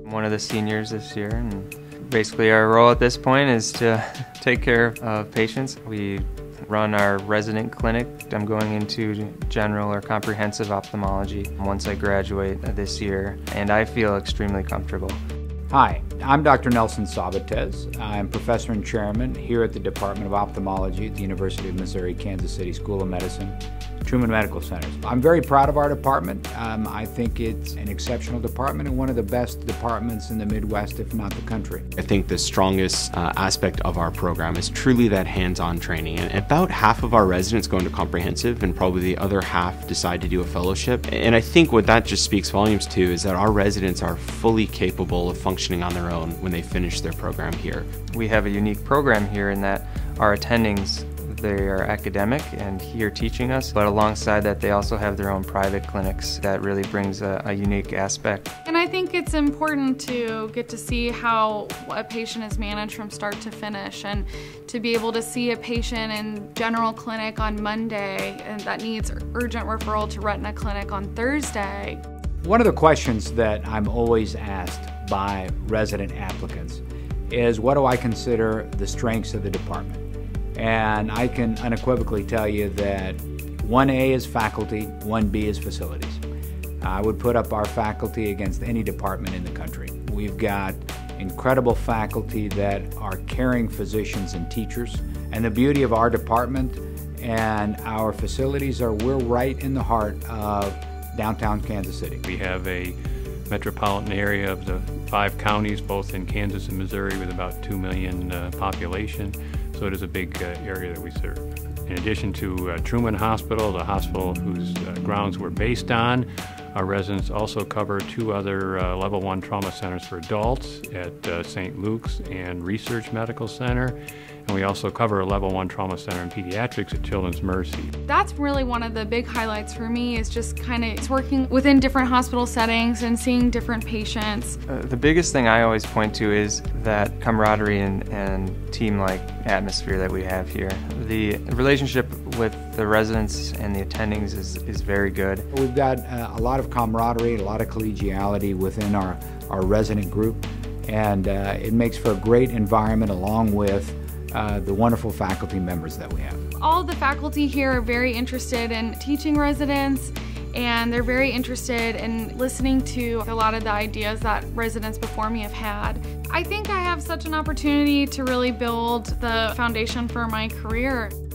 I'm one of the seniors this year, and basically our role at this point is to take care of patients. We run our resident clinic. I'm going into general or comprehensive ophthalmology once I graduate this year, and I feel extremely comfortable. Hi, I'm Dr. Nelson Sabates. I'm professor and chairman here at the Department of Ophthalmology at the University of Missouri Kansas City School of Medicine, Truman Medical Centers. I'm very proud of our department. I think it's an exceptional department and one of the best departments in the Midwest, if not the country. I think the strongest aspect of our program is truly that hands-on training. And about half of our residents go into comprehensive, and probably the other half decide to do a fellowship. And I think what that just speaks volumes to is that our residents are fully capable of functioning on their own when they finish their program here. We have a unique program here in that our attendings, they are academic and here teaching us, but alongside that they also have their own private clinics that really brings a unique aspect. And I think it's important to get to see how a patient is managed from start to finish, and to be able to see a patient in general clinic on Monday and that needs urgent referral to retina clinic on Thursday. One of the questions that I'm always asked by resident applicants is, what do I consider the strengths of the department? And I can unequivocally tell you that 1A is faculty, 1B is facilities. I would put up our faculty against any department in the country. We've got incredible faculty that are caring physicians and teachers. And the beauty of our department and our facilities are we're right in the heart of downtown Kansas City. We have a metropolitan area of the 5 counties, both in Kansas and Missouri, with about 2 million population. So it is a big area that we serve. In addition to Truman Hospital, the hospital whose grounds we're based on, our residents also cover 2 other level 1 trauma centers for adults at St. Luke's and Research Medical Center. And we also cover a level 1 trauma center in pediatrics at Children's Mercy. That's really one of the big highlights for me, is just kind of working within different hospital settings and seeing different patients. The biggest thing I always point to is that camaraderie and team-like atmosphere that we have here. The relationship with the residents and the attendings is very good. We've got a lot of camaraderie, a lot of collegiality within our resident group, and it makes for a great environment, along with the wonderful faculty members that we have. All the faculty here are very interested in teaching residents, and they're very interested in listening to a lot of the ideas that residents before me have had. I think I have such an opportunity to really build the foundation for my career.